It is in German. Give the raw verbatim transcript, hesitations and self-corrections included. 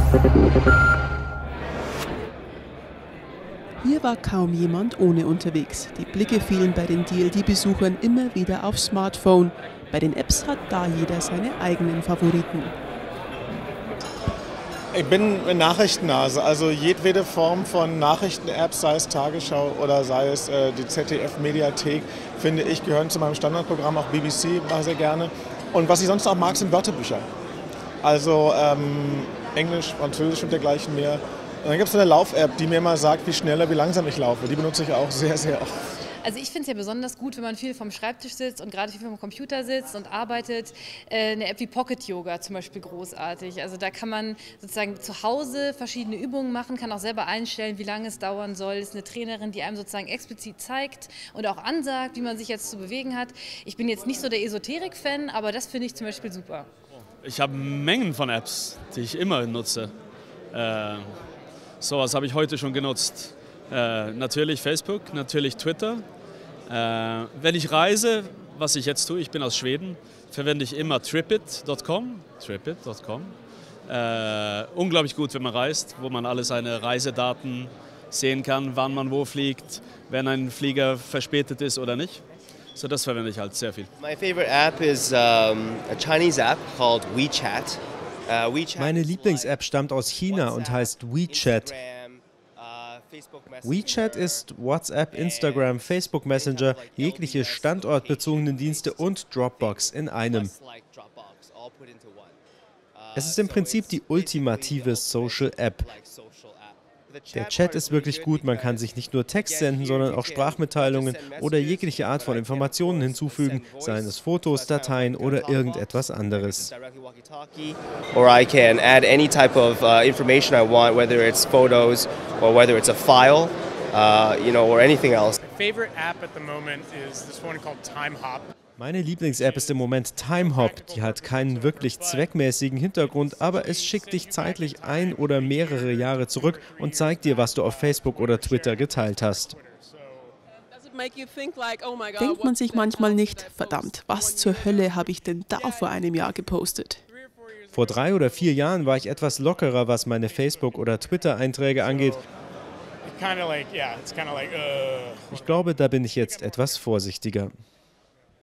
Hier war kaum jemand ohne unterwegs. Die Blicke fielen bei den D L D-Besuchern immer wieder aufs Smartphone. Bei den Apps hat da jeder seine eigenen Favoriten. Ich bin eine Nachrichtennase, also jedwede Form von Nachrichten-Apps, sei es Tagesschau oder sei es äh, die Z D F-Mediathek, finde ich, gehören zu meinem Standardprogramm, auch B B C mache ich sehr gerne. Und was ich sonst auch mag, sind Wörterbücher. Also ähm, Englisch, Französisch und dergleichen mehr. Und dann gibt es eine Lauf-App, die mir mal sagt, wie schnell oder wie langsam ich laufe. Die benutze ich auch sehr, sehr oft. Also ich finde es ja besonders gut, wenn man viel vom Schreibtisch sitzt und gerade viel vom Computer sitzt und arbeitet. Äh, eine App wie Pocket Yoga zum Beispiel großartig. Also da kann man sozusagen zu Hause verschiedene Übungen machen, kann auch selber einstellen, wie lange es dauern soll. Es ist eine Trainerin, die einem sozusagen explizit zeigt und auch ansagt, wie man sich jetzt zu bewegen hat. Ich bin jetzt nicht so der Esoterik-Fan, aber das finde ich zum Beispiel super. Ich habe Mengen von Apps, die ich immer nutze. Äh, sowas habe ich heute schon genutzt. Äh, natürlich Facebook, natürlich Twitter. Äh, wenn ich reise, was ich jetzt tue, ich bin aus Schweden, verwende ich immer tripit Punkt com. tripit Punkt com. Äh, unglaublich gut, wenn man reist, wo man alle seine Reisedaten sehen kann, wann man wo fliegt, wenn ein Flieger verspätet ist oder nicht. So, das verwende ich halt sehr viel. My favorite app is um, a Chinese app called WeChat. Uh, WeChat Meine Lieblings-App stammt aus China und heißt WeChat. WeChat ist WhatsApp, Instagram, Facebook Messenger, jegliche standortbezogenen Dienste und Dropbox in einem. Es ist im Prinzip die ultimative Social App. Der Chat ist wirklich gut, man kann sich nicht nur Text senden, sondern auch Sprachmitteilungen oder jegliche Art von Informationen hinzufügen, seien es Fotos, Dateien oder irgendetwas anderes. Or I can add any type of uh, information I want, whether it's photos or whether it's a file, uh, you know, or anything else. My favorite app at the moment is this one called TimeHop. Meine Lieblings-App ist im Moment TimeHop. Die hat keinen wirklich zweckmäßigen Hintergrund, aber es schickt dich zeitlich ein oder mehrere Jahre zurück und zeigt dir, was du auf Facebook oder Twitter geteilt hast. Denkt man sich manchmal nicht, verdammt, was zur Hölle habe ich denn da vor einem Jahr gepostet? Vor drei oder vier Jahren war ich etwas lockerer, was meine Facebook- oder Twitter-Einträge angeht. Ich glaube, da bin ich jetzt etwas vorsichtiger.